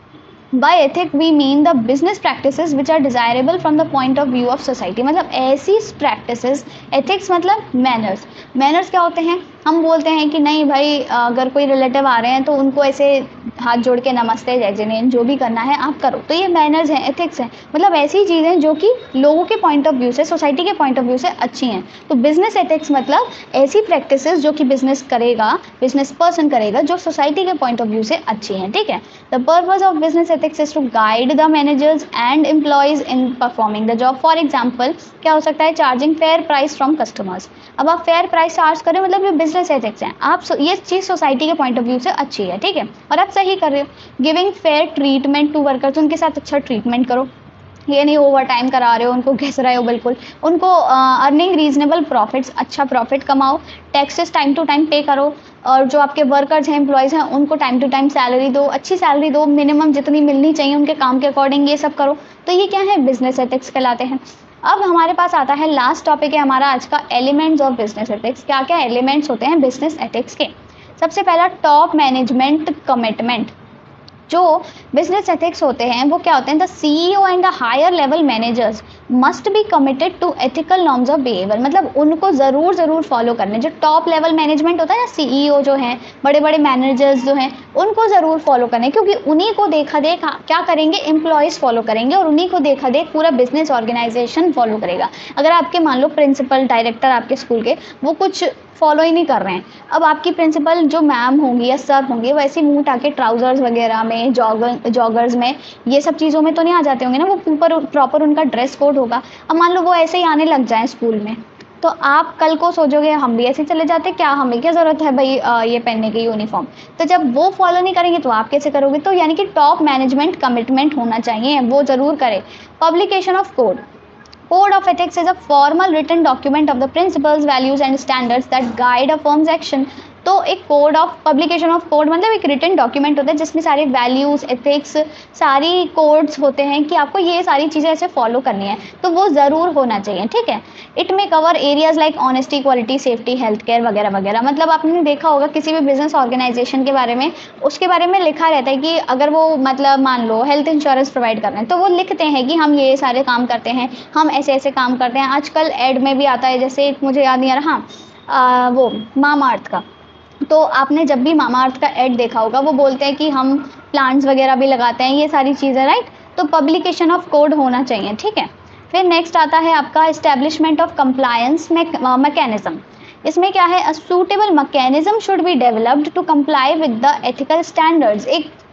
By ethic we mean the business practices which are desirable from the point of view of society, मतलब ऐसी प्रैक्टिसेस, एथिक्स मतलब मैनर्स। मैनर्स क्या होते हैं, हम बोलते हैं कि नहीं भाई, अगर कोई रिलेटिव आ रहे हैं तो उनको ऐसे हाथ जोड़ के नमस्ते जय जिनेन जो भी करना है आप करो, तो ये मैनर्स हैं, एथिक्स हैं। मतलब ऐसी चीज़ें जो कि लोगों के पॉइंट ऑफ व्यू से, सोसाइटी के पॉइंट ऑफ व्यू से अच्छी हैं। तो बिजनेस एथिक्स मतलब ऐसी प्रैक्टिसेस जो कि बिजनेस करेगा, बिजनेस पर्सन करेगा, जो सोसाइटी के पॉइंट ऑफ व्यू से अच्छी हैं। ठीक है, the purpose of business ethics is to guide the managers and employees in performing the job. For example क्या हो सकता है, charging fair price from customers. अब आप फेयर प्राइस चार्ज करें, मतलब ये बिजनेस एथिक्स हैं, आप ये चीज़ सोसाइटी के पॉइंट ऑफ व्यू से अच्छी है। ठीक है, और आप सही कर रहे हो। Giving fair treatment to workers, उनके साथ अच्छा ट्रीटमेंट करो, ये नहीं ओवर टाइम करा रहे हो, उनको घिस रहे हो, बिल्कुल उनको अर्निंग रीजनेबल प्रॉफिट्स, अच्छा प्रॉफिट कमाओ। Taxes time to time pay करो, और जो आपके वर्कर्स हैं, एम्प्लॉयज़ हैं, उनको टाइम टू टाइम सैलरी दो, अच्छी सैलरी दो, मिनिमम जितनी मिलनी चाहिए उनके काम के अकॉर्डिंग, ये सब करो। तो ये क्या है, बिजनेस एथिक्स कहलाते हैं। अब हमारे पास आता है लास्ट टॉपिक है हमारा आज का, एलिमेंट्स ऑफ बिजनेस एथिक्स। क्या क्या एलिमेंट्स होते हैं बिजनेस एथिक्स के। सबसे पहला टॉप मैनेजमेंट कमिटमेंट। जो बिजनेस एथिक्स होते हैं वो क्या होते हैं, the CEO and the higher level managers must be committed to ethical norms of behaviour, मतलब उनको ज़रूर ज़रूर फॉलो करने। जो टॉप लेवल मैनेजमेंट होता है ना, सीईओ जो हैं, बड़े बड़े मैनेजर्स जो हैं, उनको ज़रूर फॉलो करने, क्योंकि उन्हीं को देखा देख क्या करेंगे, एम्प्लॉयज़ फॉलो करेंगे, और उन्हीं को देखा देख पूरा बिजनेस ऑर्गेनाइजेशन फॉलो करेगा। अगर आपके मान लो प्रिंसिपल डायरेक्टर आपके स्कूल के वो कुछ फॉलो ही नहीं कर रहे हैं, अब आपकी प्रिंसिपल जो मैम होंगी या सर होंगे वैसे मुंह टाके ट्राउजर्स वगैरह में, जॉगर जॉगर्स में, ये सब चीज़ों में तो नहीं आ जाते होंगे ना, वो ऊपर प्रॉपर उनका ड्रेस कोड होगा। अब मान लो वो ऐसे ही आने लग जाएं स्कूल में, तो आप कल को सोचोगे हम भी ऐसे चले जाते, क्या हमें क्या ज़रूरत है भाई आ, ये पहनने की यूनिफॉर्म। तो जब वो फॉलो नहीं करेंगे तो आप कैसे करोगे। तो यानी कि टॉप मैनेजमेंट कमिटमेंट होना चाहिए, वो ज़रूर करें। Publication of code, Code of ethics is a formal written document of the principles, values and standards that guide a firm's action. तो एक code of publication of code मतलब एक रिटन डॉक्यूमेंट होता है जिसमें सारे वैल्यूज़, एथिक्स, सारी codes होते हैं कि आपको ये सारी चीज़ें ऐसे फॉलो करनी है, तो वो ज़रूर होना चाहिए। ठीक है, इट में cover areas like honesty, quality, safety, health care वगैरह वगैरह। मतलब आपने देखा होगा किसी भी बिजनेस ऑर्गेनाइजेशन के बारे में, उसके बारे में लिखा रहता है कि अगर वो मतलब मान लो हेल्थ इंश्योरेंस प्रोवाइड कर रहे हैं तो वो लिखते हैं कि हम ये सारे काम करते हैं, हम ऐसे ऐसे काम करते हैं। आजकल एड में भी आता है, जैसे मुझे याद नहीं आ रहा, हाँ वो मामा अर्थ का, तो आपने जब भी मामा अर्थ का एड देखा होगा वो बोलते हैं कि हम प्लांट्स वगैरह भी लगाते हैं, ये सारी चीज़ें, राइट। तो पब्लिकेशन ऑफ कोड होना चाहिए। ठीक है, फिर नेक्स्ट आता है आपका एस्टेब्लिशमेंट ऑफ कंप्लायंस मैकेनिज्म। इसमें क्या है, a suitable mechanism should be developed to comply with the ethical standards. एक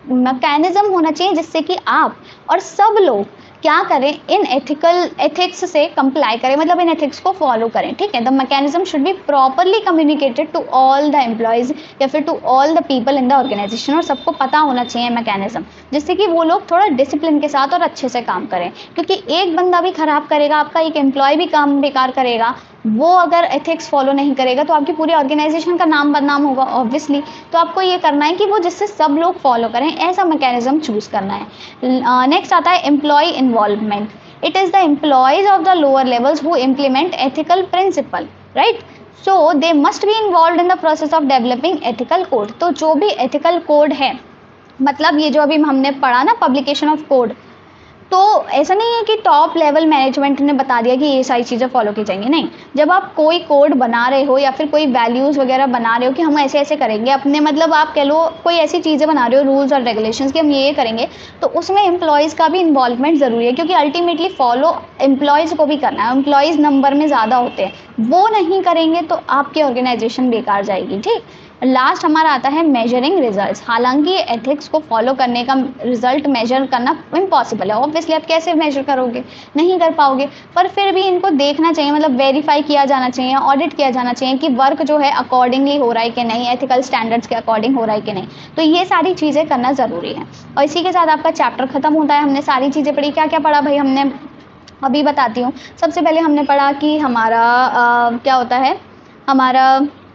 मैकेनिज्म होना चाहिए जिससे कि आप और सब लोग क्या करें, इन एथिकल एथिक्स से कंप्लाई करें, मतलब इन एथिक्स को फॉलो करें, ठीक है। The mechanism should be properly communicated to all the employees या फिर to all the people in the organisation, और सबको पता होना चाहिए मैकेनिज्म, जिससे कि वो लोग थोड़ा डिसिप्लिन के साथ और अच्छे से काम करें। क्योंकि एक बंदा भी खराब करेगा, आपका एक एम्प्लॉय भी काम बेकार करेगा, वो अगर एथिक्स फॉलो नहीं करेगा तो आपकी पूरी ऑर्गेनाइजेशन का नाम बदनाम होगा ऑब्वियसली। तो आपको ये करना है कि वो जिससे सब लोग फॉलो करें, ऐसा मैकेनिज्म चूज़ करना है। नेक्स्ट uh, आता है employee involvement. It is the employees of the lower levels who implement ethical principle, right. So they must be involve in the process of developing ethical code. तो जो भी ethical code है, मतलब ये जो अभी हमने पढ़ा ना पब्लिकेशन ऑफ कोड, तो ऐसा नहीं है कि टॉप लेवल मैनेजमेंट ने बता दिया कि ये सारी चीज़ें फॉलो की जाएंगी, नहीं। जब आप कोई कोड बना रहे हो या फिर कोई वैल्यूज़ वगैरह बना रहे हो कि हम ऐसे ऐसे करेंगे अपने, मतलब आप कह लो कोई ऐसी चीज़ें बना रहे हो रूल्स और रेगुलेशंस कि हम ये ये करेंगे, तो उसमें एम्प्लॉयज़ का भी इन्वॉल्वमेंट ज़रूरी है, क्योंकि अल्टीमेटली फॉलो एम्प्लॉयज़ को भी करना है। एम्प्लॉयज़ नंबर में ज़्यादा होते हैं, वो नहीं करेंगे तो आपकी ऑर्गेनाइजेशन बेकार जाएगी, ठीक। लास्ट हमारा आता है मेजरिंग रिजल्ट्स। हालांकि एथिक्स को फॉलो करने का रिजल्ट मेजर करना इम्पॉसिबल है, ऑब्वियसली आप कैसे मेजर करोगे, नहीं कर पाओगे, पर फिर भी इनको देखना चाहिए, मतलब वेरीफाई किया जाना चाहिए, ऑडिट किया जाना चाहिए कि वर्क जो है अकॉर्डिंगली हो रहा है कि नहीं, एथिकल स्टैंडर्ड्स के अकॉर्डिंग हो रहा है कि नहीं। तो ये सारी चीज़ें करना ज़रूरी है। और इसी के साथ आपका चैप्टर खत्म होता है। हमने सारी चीज़ें पढ़ी। क्या क्या पढ़ा भाई हमने, अभी बताती हूँ। सबसे पहले हमने पढ़ा कि हमारा आ, क्या होता है, हमारा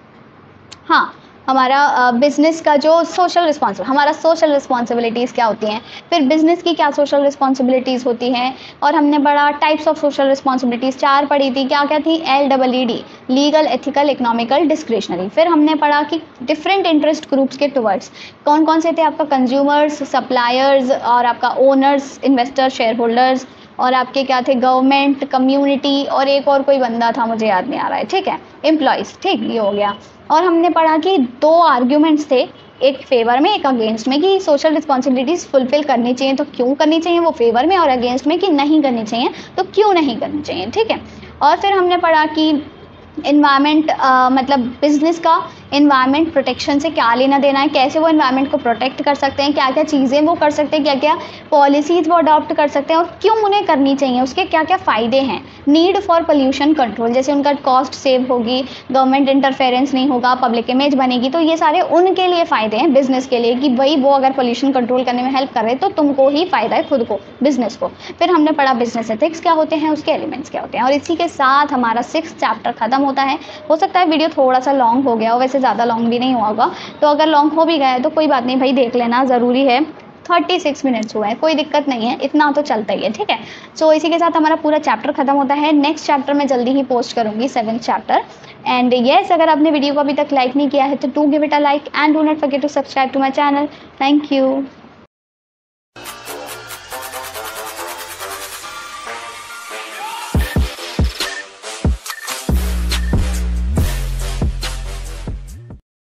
हाँ हमारा बिज़नेस का जो सोशल रिस्पॉन्सिबिलिटी, हमारा सोशल रिस्पॉन्सिबिलिटीज़ क्या होती हैं, फिर बिज़नेस की क्या सोशल रिस्पॉन्सिबिलिटीज़ होती हैं, और हमने पढ़ा टाइप्स ऑफ सोशल रिस्पॉन्सिबिलिटीज़, चार पढ़ी थी। क्या क्या थी, L double E D, legal, ethical, economical, discretionary. फिर हमने पढ़ा कि डिफरेंट इंटरेस्ट ग्रुप्स के टुवर्ड्स कौन कौन से थे, आपका कंज्यूमर्स, सप्लायर्स, और आपका ओनर्स, इन्वेस्टर, शेयर होल्डर्स, और आपके क्या थे, गवर्नमेंट, कम्युनिटी, और एक और कोई बंदा था मुझे याद नहीं आ रहा है, ठीक है, एम्प्लॉयज़, ठीक, ये हो गया। और हमने पढ़ा कि दो आर्ग्यूमेंट्स थे, एक फेवर में एक अगेंस्ट में, कि सोशल रिस्पॉन्सिबिलिटीज़ फुलफिल करनी चाहिए तो क्यों करनी चाहिए वो फेवर में, और अगेंस्ट में कि नहीं करनी चाहिए तो क्यों नहीं करनी चाहिए, ठीक है। और फिर हमने पढ़ा कि इन्वायरमेंट uh, मतलब बिज़नेस का इन्वायरमेंट प्रोटेक्शन से क्या लेना देना है, कैसे वो इन्वायरमेंट को प्रोटेक्ट कर सकते हैं, क्या क्या चीज़ें वो कर सकते हैं, क्या क्या पॉलिसीज़ वो अडॉप्ट कर सकते हैं और क्यों उन्हें करनी चाहिए, उसके क्या क्या फ़ायदे हैं। नीड फॉर पोल्यूशन कंट्रोल, जैसे उनका कॉस्ट सेव होगी, गवर्नमेंट इंटरफेरेंस नहीं होगा, पब्लिक इमेज बनेगी, तो ये सारे उनके लिए फ़ायदे हैं बिज़नेस के लिए, कि भाई वो अगर पोल्यूशन कंट्रोल करने में हेल्प कर रहे हैं तो तुमको ही फ़ायदा है, खुद को, बिज़नेस को। फिर हमने पढ़ा बिज़नेस एथिक्स क्या होते हैं, उसके एलिमेंट्स क्या होते हैं। और इसी के साथ हमारा सिक्स चैप्टर खत्म होता है। हो सकता है वीडियो थोड़ा सा लॉन्ग हो गया हो, वैसे ज़्यादा लॉन्ग भी नहीं हुआ होगा, तो अगर लॉन्ग हो भी गया है तो कोई बात नहीं भाई, देख लेना, ज़रूरी है। थर्टी सिक्स मिनट्स हुए हैं, कोई दिक्कत नहीं है, इतना तो चलता ही है, ठीक है। सो so, इसी के साथ हमारा पूरा चैप्टर खत्म होता है। नेक्स्ट चैप्टर मैं जल्दी ही पोस्ट करूँगी, सेवन्थ चैप्टर। एंड येस, अगर आपने वीडियो को अभी तक लाइक नहीं किया है तो do give it a like and do not forget to subscribe to my channel. Thank you.